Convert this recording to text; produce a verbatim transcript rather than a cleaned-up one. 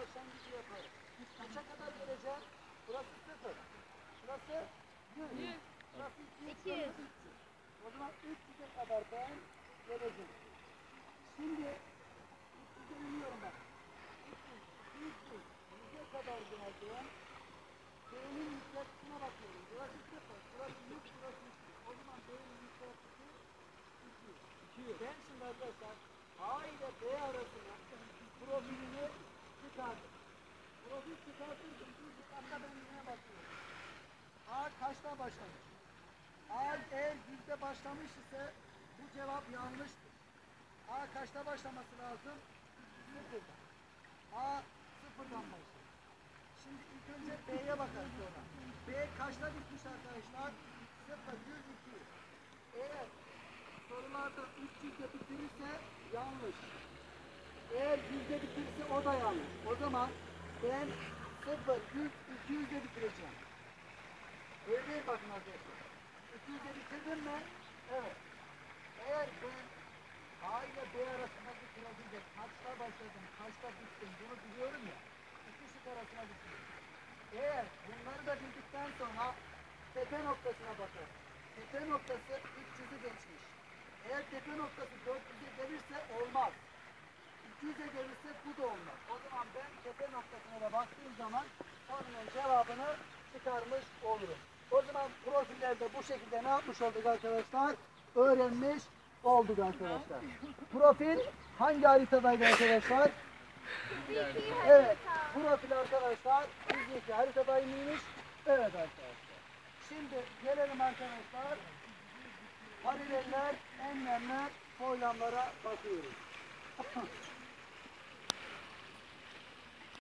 başlangıcı yaparım. Kaça kadar geleceğim? Burası sıfır. Burası yüz. Burası iki yüz. O zaman üç yüze kadar ben geleceğim. Şimdi üç yüze iniyorum bak. üç yüz, iki yüz, yüze kadar geleceğim. B'nin yükseltisine bakıyorum. Burası sıfır. Burası yüz, burası iki yüz. O zaman B'nin yükseltisi iki yüz. Ben şimdi arkadaşlar A ile B arasında profilini çıkardım. Profil çıkartırken ilk hatta ben neye bakıyorum? A kaçta başlamış? A eğer yüzde başlamış ise bu cevap yanlıştır. A kaçta başlaması lazım? Sıfırdan. A sıfırdan başlar. Şimdi ilk önce B'ye bakarız sonra. B kaçta bitmiş arkadaşlar? sıfır, yüz, iki yüz. Eğer sorularda üç yüzde bitirirse yanlış. Eğer yüzde bitirirse o da yanlış. O zaman ben sıfır, yüz, iki yüzde bitireceğim. Öyle değil bakın arkadaşlar. iki yüzde bitirdim mi? Evet. Eğer ben A ile B arasındaki trafikte kaçta başladım, kaçta bittim bunu biliyorum ya. İki şık arasına bittim. Eğer bunları da bildikten sonra tepe noktasına bakarım. Tepe noktası üç yüzü geçmiş. Eğer tepe noktası dört yüze gelirse olmaz. iki yüze gelirse bu da olmaz. O zaman ben tepe noktasına da baktığım zaman sorunun cevabını çıkarmış olurum. O zaman profillerde bu şekilde ne yapmış olduk arkadaşlar? Öğrenmiş olduk arkadaşlar. Profil hangi haritadaydı arkadaşlar? Evet. Profil arkadaşlar fiziki haritadaymış. Evet arkadaşlar. Şimdi gelelim arkadaşlar. Paraleller, enlemler, boylamlara bakıyoruz.